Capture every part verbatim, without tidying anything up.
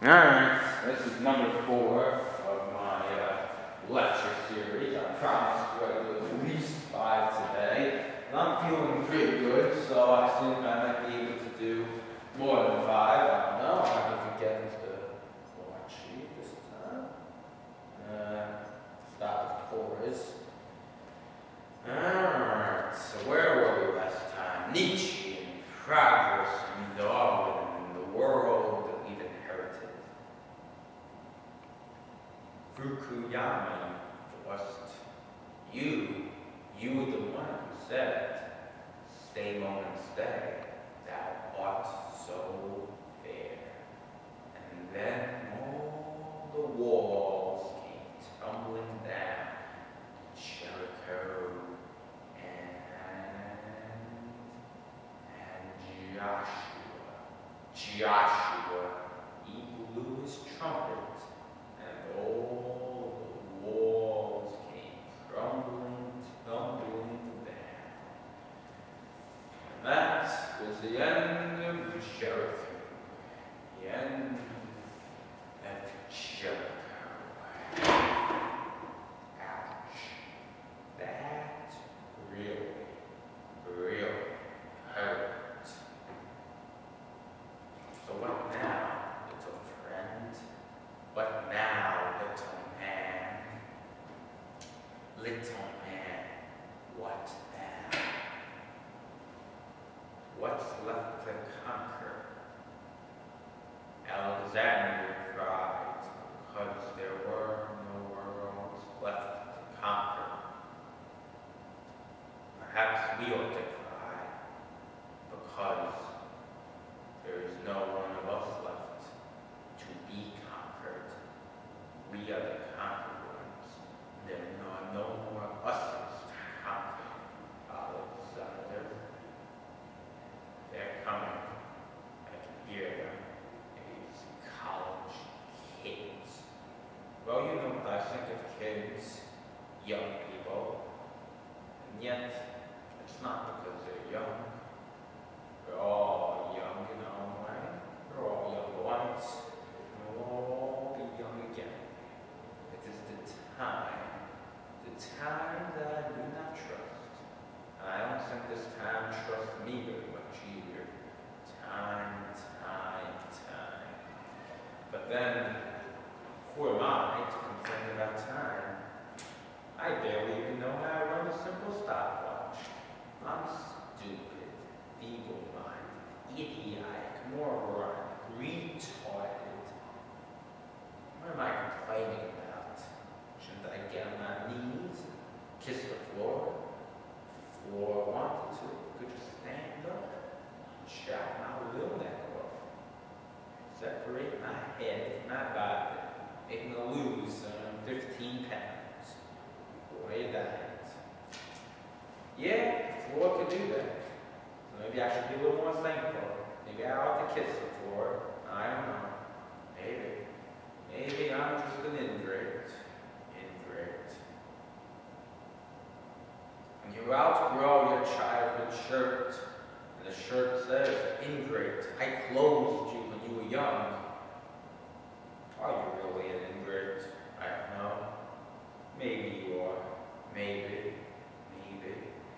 Alright, this is number four of my uh, lecture series. I promised you I'd do at least five today. And I'm feeling pretty good, so I think I might be able to do more than five. I don't know. I have to forget the watch sheet this time. Uh, stop the chorus. Alright, so where were we last time? Nietzsche and progress and Darwin and the world that we've inherited. Fukuyama was you, you were the one who said, stay moment, stay, thou art so fair. And then all the walls came tumbling down, Jericho and, and Joshua. Joshua, he blew his trumpet, and all the walls came crumbling, tumbling down. And that was the end of Jericho. The end of Jericho. Ouch. That really, really hurt. So what now, little friend? What now, little man? Little man, what now? What's left to conquer? Alexander cried, because there were no worlds left to conquer. Perhaps we ought to cry, because there is no one of us left to be conquered. We are the conquerors. There are no more us's to conquer, Alexander. They're coming. I can hear them. These college kids. Well, you know what I think of kids, young people. And yet, it's not because they're young. We're all young in our own way. We're all young once. And we'll all be young again. It is the time, the time that I do not trust. And I don't think this time trusts me very much either. Time, time, time. But then, who am I to complain about time? I barely even know how to run a simple stopwatch. I'm stupid, feeble-minded, idiotic, moronic, retarded. What am I complaining about? Shouldn't I get on my knees and kiss the floor? If the floor wanted to, I could just stand up and chop my little neck off. Separate my head from my body, make me lose um, fifteen pounds before I died. Yeah, the floor could do that. So maybe I should be a little more thankful. Maybe I ought to kiss the floor. I don't know. Maybe. Maybe I'm just an ingrate. Ingrate. And you outgrow your childhood shirt, and the shirt says, ingrate. I clothed you when you were young. Are you really an ingrate? I don't know. Maybe you are. Maybe. Maybe.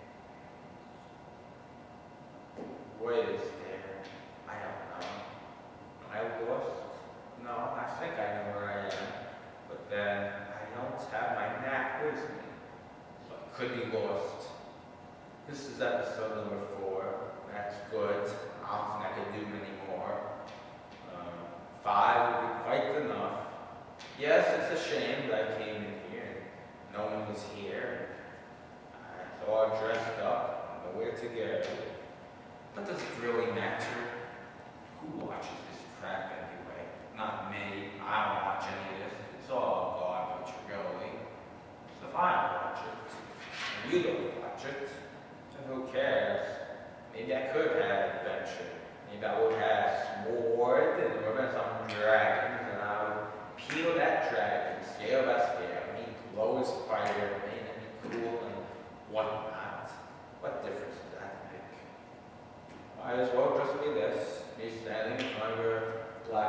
What is there? I don't know. Am I lost? No, I think I know where I am. But then I don't have my map with me. So I could be lost. This is episode number four. That's good. I don't think I can do many more. Um, five would be quite enough. Yes, it's a shame that I came in here and no one was here. I was all dressed up, nowhere to go. But does it really matter? Who watches this crap anyway? Not me. I don't watch any of this. It's all garbage, really. So if I don't watch it, and you don't watch it, then who cares? Maybe I could have adventure. Maybe I would have sword and there would have some dragons, and I would peel that dragon scale by scale, and he'd blow his fire at me, and it'd be cool and whatnot. What difference does that make? Might as well just be this, me standing in front of a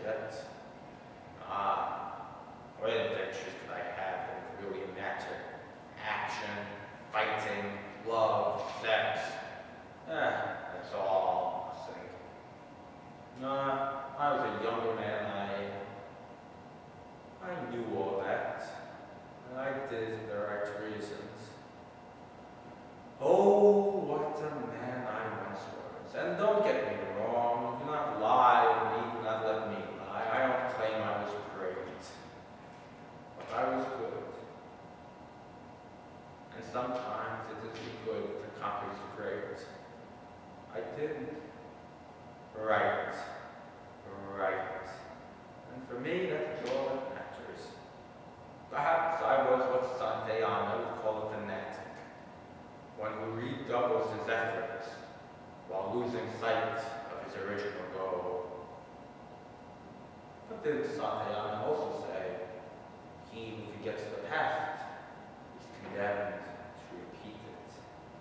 that, ah, what adventures could I have that would really matter? Action, fighting, love, sex. Ah, that's all nothing. Nah, I was a younger man. I, I knew all that, and I did it for the right reasons. Oh, what a man I once was. And don't get me wrong, do not lie to me, do not let me lie. I don't claim I was great, but I was good. And sometimes it is the good that conquers the great. I didn't. Right. Right. And for me, that's all that matters. Perhaps I was what Santayana would call a fanatic, one who redoubles his efforts while losing sight of his original goal. But did Santayana also say, he who forgets the past is condemned to repeat it?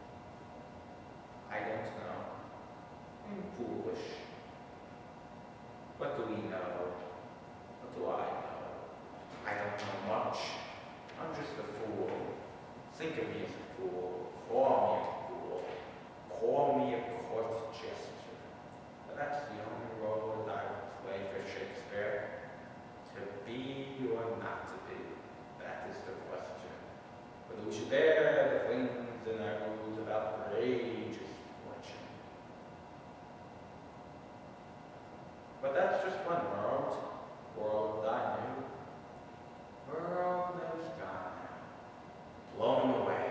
I don't know. I'm foolish. What do we know? What do I know? I don't know much. I'm just a fool. Think of me as a fool. Call me a fool. Call me a court jester. But that's the only role that I would play for Shakespeare. To be or not to be. That is the question. Whether we should bear the things in our rules of outrageous fortune. But that's just one world. World I knew. World that is gone now. Blown away.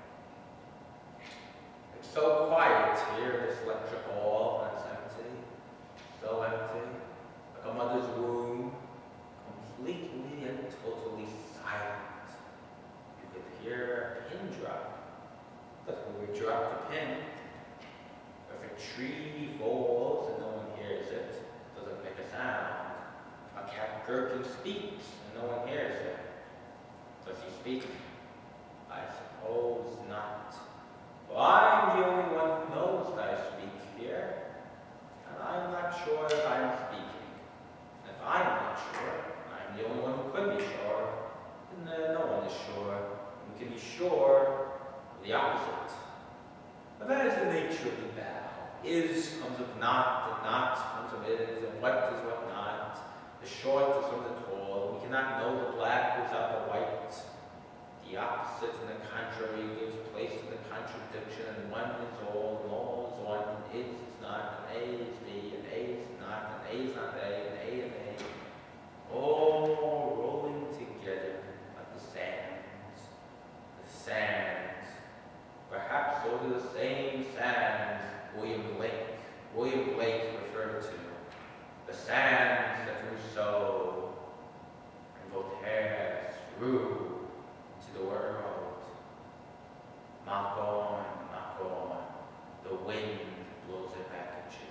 It's so quiet here, this lecture hall, and it's empty. So empty. Like a mother's womb. Completely and totally silent. You could hear a pin drop. But when we drop the pin, if a tree falls and no one hears it, doesn't make a sound. A cat gherkin speaks and no one hears it. Does he speak? I suppose not. Well, I'm the only one who knows that I speak here, and I'm not sure if I'm speaking. And if I'm not sure, I'm the only one who could be sure, and uh, no one is sure. We can be sure of the opposite. But that is the nature of the battle. Is comes of not, and not comes of is, and what is what not. The short is from the tall. We cannot know the black without the white. The opposite and the contrary gives place to the contradiction, and one is all, and all is one, and is is not, and A is B, and A is not, and A is not A, and A and A. All rolling together like the sands. The sands. Perhaps those are the same sands William Blake, William Blake referred to. The sands that Rousseau and Voltaire threw into the world. Knock on, knock on. The wind blows it back at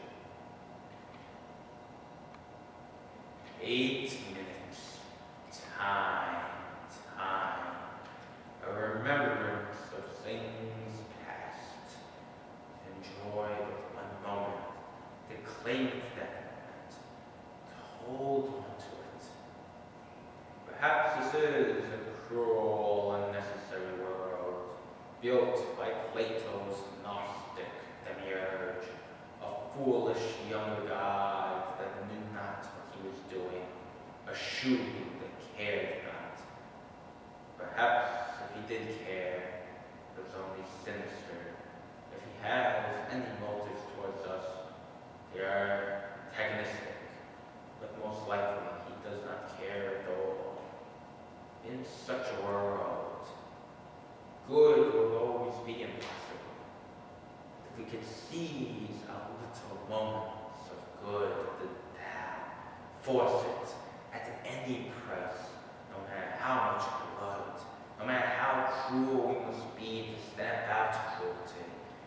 you. Eight minutes. Time, time. A remembrance of things past. Enjoy with one moment. To claim it that moment. To hold on to it. Perhaps this is a cruel, unnecessary world, built by Plato's Gnostic demiurge, a foolish young god that knew not what he was doing, a shoe that cared not. Perhaps if he did care, it was only sinister. If he has any motives towards us, they are antagonistic, but most likely he does not care at all. In such a world, good will always be impossible. If we could seize our little moments of good that now, force it at any price, no matter how much blood, no matter how cruel we must be to stamp out cruelty.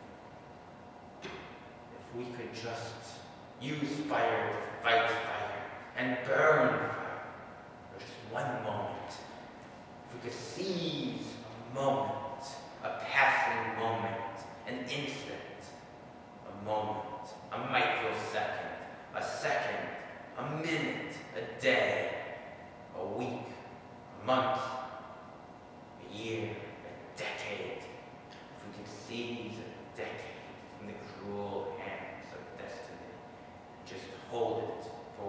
If we could just use fire to fight fire and burn fire for just one moment. If we could seize a moment, a passing moment, an instant, a moment, a microsecond, a second, a minute,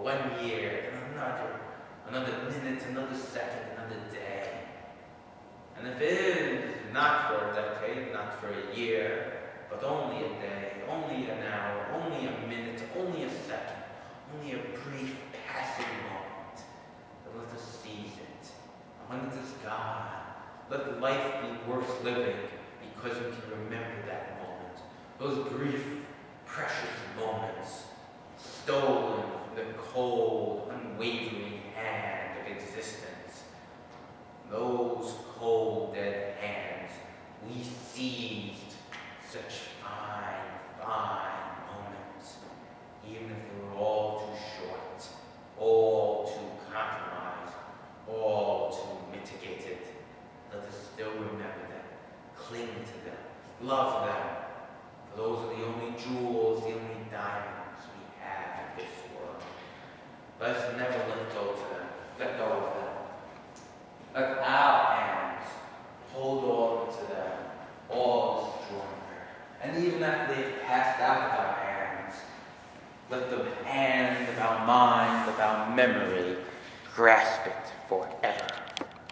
one year, and another, another minute, another second, another day. And if it is not for a decade, not for a year, but only a day, only an hour, only a minute, only a second, only a brief passing moment, then let us seize it. And when it is gone, let life be worth living because we can remember that moment. Those brief, precious moments, stolen from the cold, unwavering hand of existence. Those cold, dead hands, we seized such fine, fine moments, even if they were all too short, all too compromised, all too mitigated. Let us still remember them, cling to them, love them, for those are the only jewels, the only diamonds we have in this world. Let us never let go to them, let go of them. Let our hands hold on to them all the stronger. And even after they've passed out of our hands, let the hand of our mind, of our memory, grasp